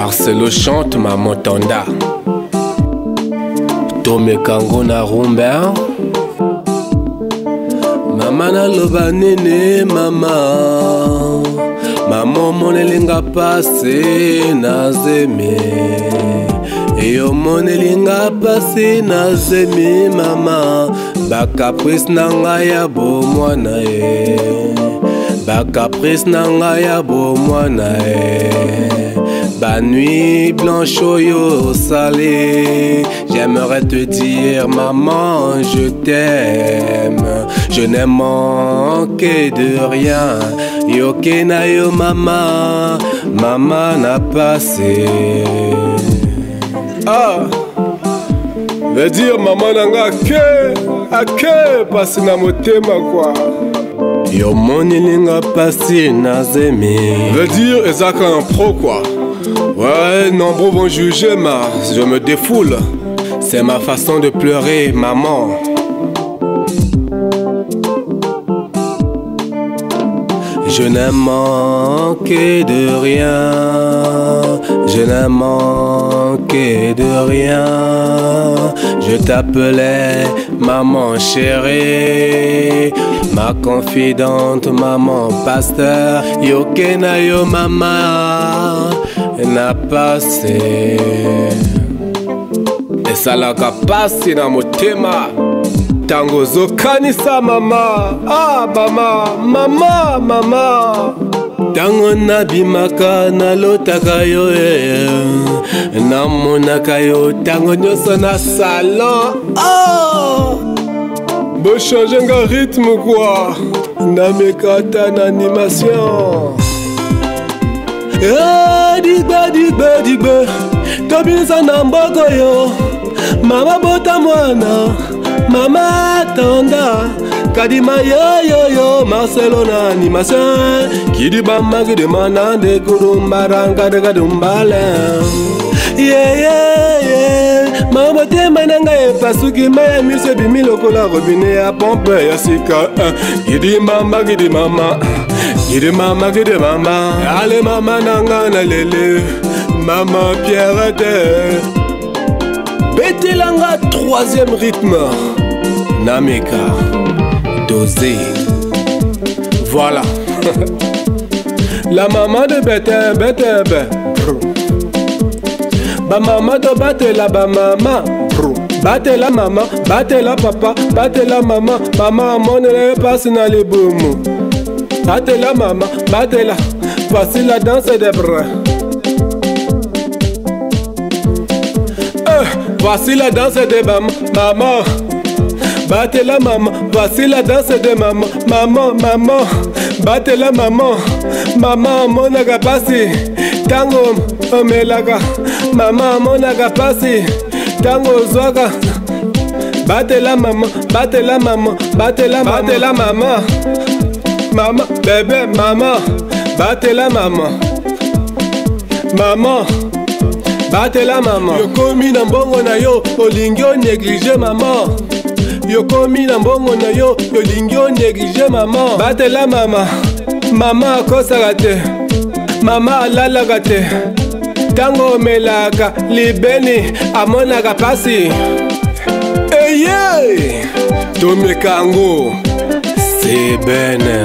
Marcelo chante Maman Tanda. Tome Kango na rumba. Mama na loba nene mama. Maman monelinga pase na zeme. Eyo monelinga pase na zeme mama. Bakaprice nanga ya bo mwana e. Bakaprice nanga ya bo mwana e. Ba nuit blanche yo salée. J'aimerais te dire maman je t'aime. Je n'ai manqué de rien. Yo kena yo mama. Mama n'a passé. Ah, veut dire maman nanga ake passé na motema quoi. Yo monilinga passé na zemi. Veut dire ezaka un pro quoi. Ouais, nombreux vont juger, mais je me défoule. C'est ma façon de pleurer, maman. Je n'ai manqué de rien. Je n'ai manqué de rien. Je t'appelais maman chérie, ma confidente, maman pasteur. Yo kena yo mama n'a passé. Et ça l'a passé na motema. Tango zokanisa mama. Ah mama, mama, mama. Tango nabimaka na lotaka yo na monaka yo tango nyoso na salon. Oh, bo changer nga rythme quoi. Na mekata na animation. Digbe tobinisa na mboko yo. Mama bota mwana. Mama Tanda Kadima yo Marcelo na animation. Kidi bamba kidi manande kurumba ranga de kadumbale. Yeah Mama tema nanga e pasuki maya mise bimi lokola robine ya pompe ya sika. Kidi mama kidi mama. Kidi mama kidi mama. Ale mama nanga na lele. Mama Pierre de Betelanga troisième rythme. Nameka dosé. Voilà. La maman de Betembe. Ba maman de batte la ba maman. Batte la maman, batte la papa, batte la maman. Maman monne passe dans les boum. Batte la maman, batte la. Voici la danse des bras. Voici la danse des maman. Battez la maman, voici la danse de maman. Maman, battez la maman. Maman, monaga passi. Tango, omelaga. Maman, monaga passi. Tango, zoga. Battez la maman, battez la maman. Battez la maman. Maman, bébé, maman. Battez la maman. Maman. Battez la maman. Yo komi na mbongo na yo, olingi o néglige maman. Yo komi na mbongo na yo, olingi o néglige maman. Battez la maman. Maman akosaka te. Maman alalaka te. Tango omelaka libeni amonaka pasi. Eye Tome Kango c'est bene.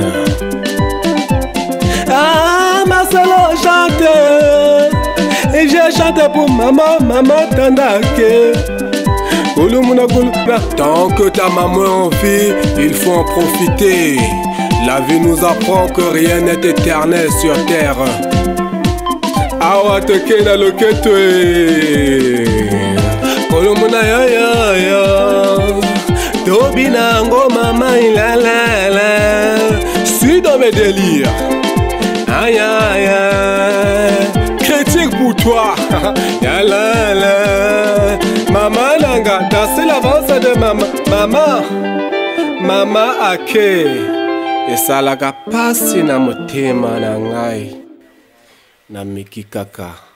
Ah Marcelo chante. Et j'ai chanté pour maman, maman Tanda. Tant que ta maman vit, il faut en profiter. La vie nous apprend que rien n'est éternel sur terre. Awa te kena loketwe. Kolomuna ya. Tobina ngo mama ilala. Suis dans mes délires. Aïe. Critique pour toi. Yalala. Maman nanga, danser l'avance de maman. Maman ake. Et ça la passi na motema na ngai. Na miki kaka.